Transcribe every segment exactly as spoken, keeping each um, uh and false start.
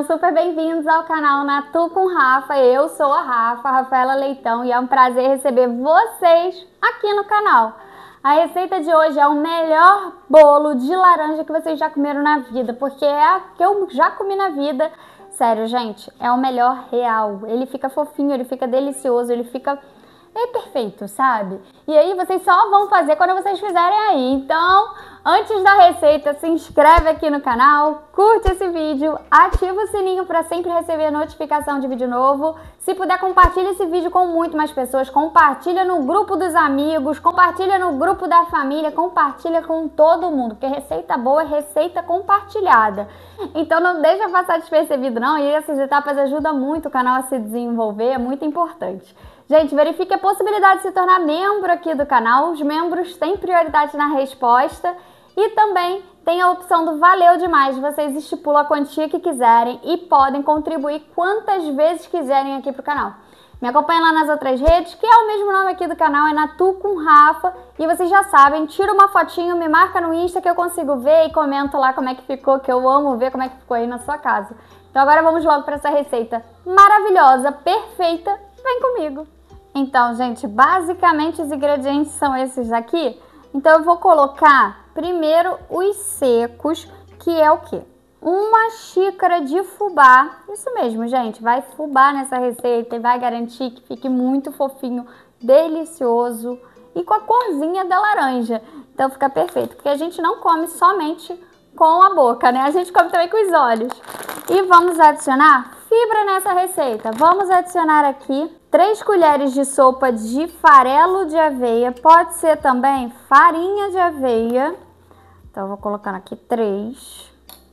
Sejam super bem-vindos ao canal Natu com Rafa. Eu sou a Rafa, Rafaela Leitão, e é um prazer receber vocês aqui no canal. A receita de hoje é o melhor bolo de laranja que vocês já comeram na vida, porque é a que eu já comi na vida. Sério, gente, é o melhor real. Ele fica fofinho, ele fica delicioso, ele fica... é perfeito, sabe? E aí vocês só vão fazer quando vocês fizerem aí. Então, antes da receita, se inscreve aqui no canal, curte esse vídeo, ativa o sininho para sempre receber notificação de vídeo novo. Se puder, compartilha esse vídeo com muito mais pessoas, compartilha no grupo dos amigos, compartilha no grupo da família, compartilha com todo mundo, porque receita boa é receita compartilhada. Então não deixa passar despercebido não, e essas etapas ajudam muito o canal a se desenvolver, é muito importante. Gente, verifique a possibilidade de se tornar membro aqui do canal. Os membros têm prioridade na resposta e também tem a opção do Valeu Demais. Vocês estipulam a quantia que quiserem e podem contribuir quantas vezes quiserem aqui para o canal. Me acompanhem lá nas outras redes, que é o mesmo nome aqui do canal, é Natu com Rafa. E vocês já sabem, tira uma fotinho, me marca no Insta que eu consigo ver e comento lá como é que ficou, que eu amo ver como é que ficou aí na sua casa. Então agora vamos logo para essa receita maravilhosa, perfeita. Vem comigo! Então, gente, basicamente os ingredientes são esses aqui. Então eu vou colocar primeiro os secos, que é o quê? Uma xícara de fubá. Isso mesmo, gente, vai fubá nessa receita e vai garantir que fique muito fofinho, delicioso e com a corzinha da laranja. Então fica perfeito, porque a gente não come somente com a boca, né? A gente come também com os olhos. E vamos adicionar fibra nessa receita. Vamos adicionar aqui três colheres de sopa de farelo de aveia. Pode ser também farinha de aveia. Então, eu vou colocando aqui três.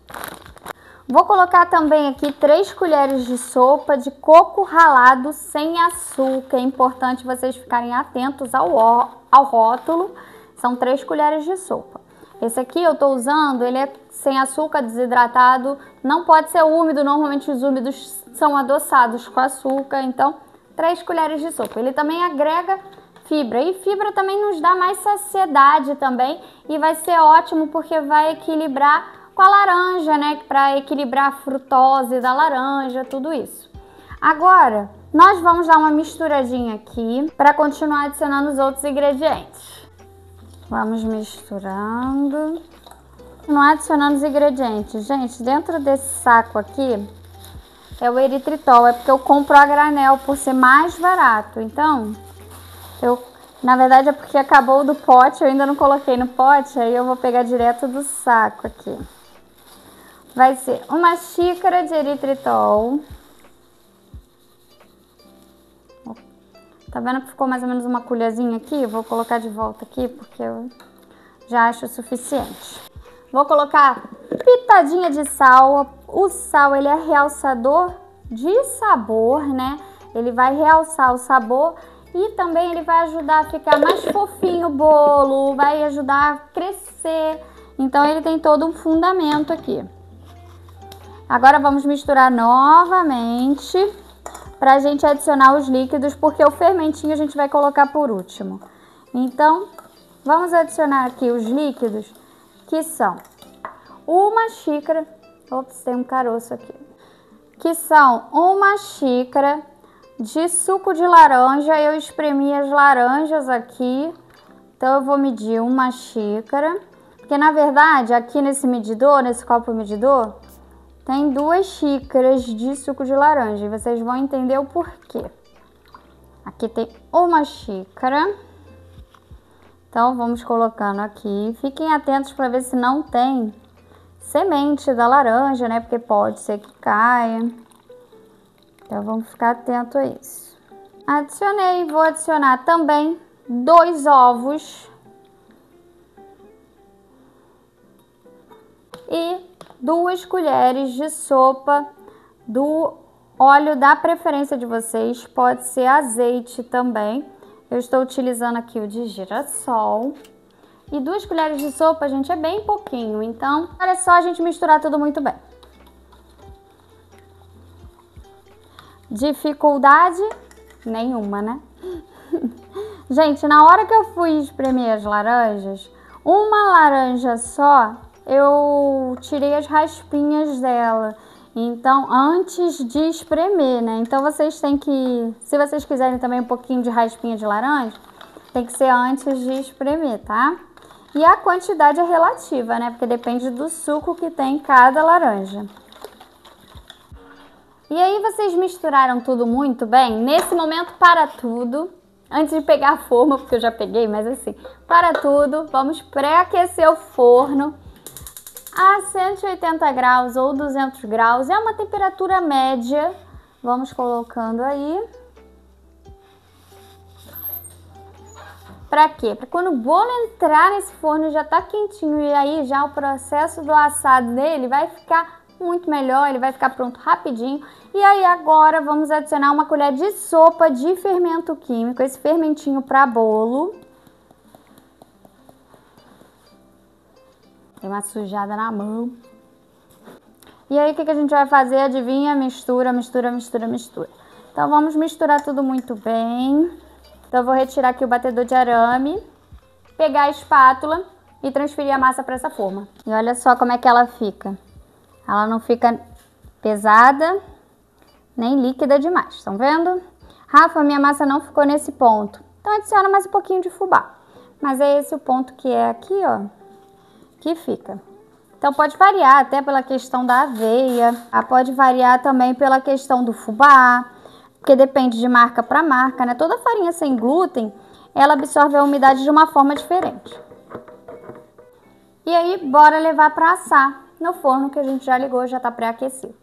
Vou colocar também aqui três colheres de sopa de coco ralado sem açúcar. É importante vocês ficarem atentos ao, ao rótulo. São três colheres de sopa. Esse aqui eu tô usando, ele é sem açúcar, desidratado, não pode ser úmido, normalmente os úmidos são adoçados com açúcar, então três colheres de sopa. Ele também agrega fibra, e fibra também nos dá mais saciedade também, e vai ser ótimo porque vai equilibrar com a laranja, né, para equilibrar a frutose da laranja, tudo isso. Agora, nós vamos dar uma misturadinha aqui para continuar adicionando os outros ingredientes. Vamos misturando. Não adicionando os ingredientes. Gente, dentro desse saco aqui é o eritritol. É porque eu compro a granel por ser mais barato. Então, eu, na verdade é porque acabou do pote. Eu ainda não coloquei no pote. Aí eu vou pegar direto do saco aqui. Vai ser uma xícara de eritritol. Tá vendo que ficou mais ou menos uma colherzinha aqui? Vou colocar de volta aqui porque eu já acho o suficiente. Vou colocar pitadinha de sal. O sal, ele é realçador de sabor, né? Ele vai realçar o sabor e também ele vai ajudar a ficar mais fofinho o bolo, vai ajudar a crescer. Então ele tem todo um fundamento aqui. Agora vamos misturar novamente para a gente adicionar os líquidos, porque o fermentinho a gente vai colocar por último. Então, vamos adicionar aqui os líquidos, que são uma xícara... Ops, tem um caroço aqui. Que são uma xícara de suco de laranja. Eu espremi as laranjas aqui, então eu vou medir uma xícara. Porque, na verdade, aqui nesse medidor, nesse copo medidor, tem duas xícaras de suco de laranja e vocês vão entender o porquê. Aqui tem uma xícara. Então, vamos colocando aqui. Fiquem atentos para ver se não tem semente da laranja, né? Porque pode ser que caia. Então, vamos ficar atento a isso. Adicionei. Vou adicionar também dois ovos. E duas colheres de sopa do óleo da preferência de vocês, pode ser azeite também. Eu estou utilizando aqui o de girassol. E duas colheres de sopa, gente, é bem pouquinho, então é só a gente misturar tudo muito bem. Dificuldade nenhuma, né? Gente, na hora que eu fui espremer as laranjas, uma laranja só, eu tirei as raspinhas dela. Então, antes de espremer, né? Então, vocês têm que... Se vocês quiserem também um pouquinho de raspinha de laranja, tem que ser antes de espremer, tá? E a quantidade é relativa, né? Porque depende do suco que tem em cada laranja. E aí, vocês misturaram tudo muito bem? Nesse momento, para tudo. Antes de pegar a forma, porque eu já peguei, mas assim, para tudo. Vamos pré-aquecer o forno a cento e oitenta graus ou duzentos graus. É uma temperatura média. Vamos colocando aí. Pra quê? Pra quando o bolo entrar nesse forno já tá quentinho e aí já o processo do assado dele vai ficar muito melhor, ele vai ficar pronto rapidinho. E aí agora vamos adicionar uma colher de sopa de fermento químico, esse fermentinho para bolo. Tem uma sujada na mão. E aí o que, que a gente vai fazer? Adivinha? Mistura, mistura, mistura, mistura. Então vamos misturar tudo muito bem. Então eu vou retirar aqui o batedor de arame, pegar a espátula e transferir a massa para essa forma. E olha só como é que ela fica. Ela não fica pesada, nem líquida demais, estão vendo? Rafa, minha massa não ficou nesse ponto. Então adiciona mais um pouquinho de fubá. Mas é esse o ponto que é aqui, ó, que fica. Então pode variar até pela questão da aveia, pode variar também pela questão do fubá, porque depende de marca para marca, né? Toda farinha sem glúten, ela absorve a umidade de uma forma diferente. E aí, bora levar para assar no forno que a gente já ligou, já tá pré-aquecido.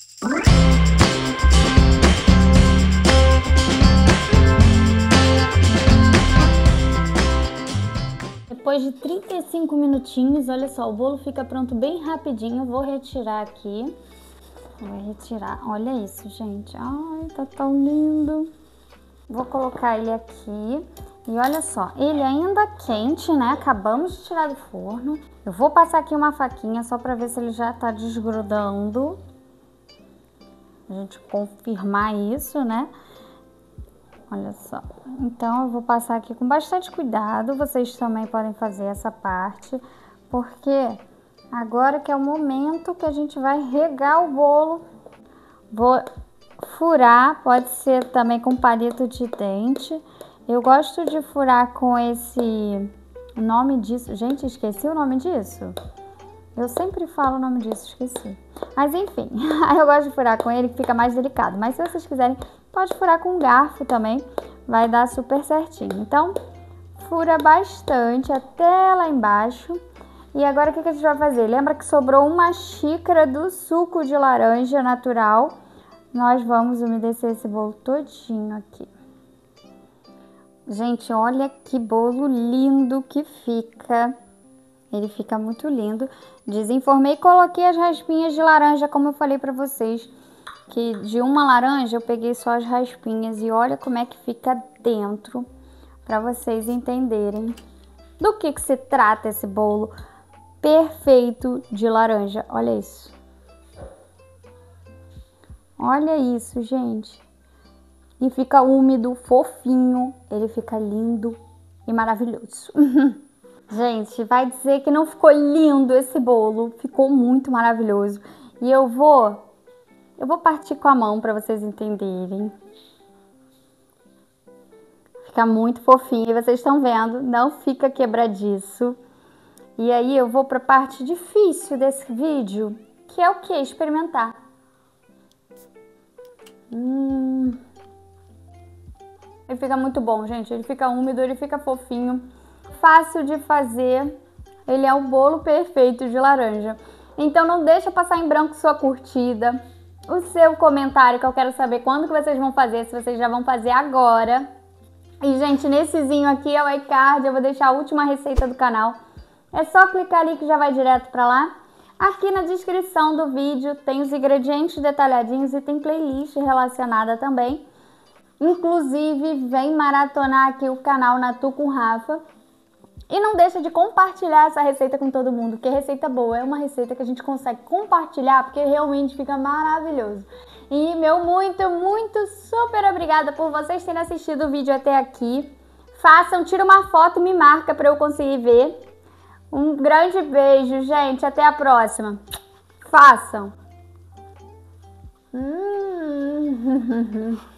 Depois de trinta e cinco minutinhos, olha só, o bolo fica pronto bem rapidinho. Vou retirar aqui. Vou retirar. Olha isso, gente. Ai, tá tão lindo. Vou colocar ele aqui. E olha só, ele ainda quente, né? Acabamos de tirar do forno. Eu vou passar aqui uma faquinha só pra ver se ele já tá desgrudando. A gente confirmar isso, né? Olha só. Então eu vou passar aqui com bastante cuidado. Vocês também podem fazer essa parte, porque agora que é o momento que a gente vai regar o bolo. Vou furar, pode ser também com palito de dente. Eu gosto de furar com esse... O nome disso... Gente, esqueci o nome disso. Eu sempre falo o nome disso, esqueci. Mas enfim, eu gosto de furar com ele que fica mais delicado. Mas se vocês quiserem, pode furar com um garfo também. Vai dar super certinho. Então, fura bastante até lá embaixo. E agora o que a gente vai fazer? Lembra que sobrou uma xícara do suco de laranja natural? Nós vamos umedecer esse bolo todinho aqui. Gente, olha que bolo lindo que fica. Ele fica muito lindo. Desenformei e coloquei as raspinhas de laranja, como eu falei pra vocês. Que de uma laranja eu peguei só as raspinhas. E olha como é que fica dentro. Pra vocês entenderem do que que se trata esse bolo perfeito de laranja. Olha isso. Olha isso, gente. E fica úmido, fofinho. Ele fica lindo e maravilhoso. Gente, vai dizer que não ficou lindo esse bolo. Ficou muito maravilhoso. E eu vou... Eu vou partir com a mão para vocês entenderem. Fica muito fofinho. E vocês estão vendo, não fica quebradiço. E aí eu vou para a parte difícil desse vídeo, que é o que? Experimentar. Hum... Ele fica muito bom, gente. Ele fica úmido, ele fica fofinho. Fácil de fazer. Ele é o bolo perfeito de laranja. Então não deixa passar em branco sua curtida. O seu comentário, que eu quero saber quando que vocês vão fazer. Se vocês já vão fazer agora. E, gente, nessezinho aqui é o iCard. Eu vou deixar a última receita do canal. É só clicar ali que já vai direto pra lá. Aqui na descrição do vídeo tem os ingredientes detalhadinhos e tem playlist relacionada também. Inclusive, vem maratonar aqui o canal Natu com Rafa. E não deixa de compartilhar essa receita com todo mundo, porque receita boa é uma receita que a gente consegue compartilhar, porque realmente fica maravilhoso. E meu muito, muito super obrigada por vocês terem assistido o vídeo até aqui. Façam, tira uma foto e me marca para eu conseguir ver. Um grande beijo, gente. Até a próxima. Façam! Hum.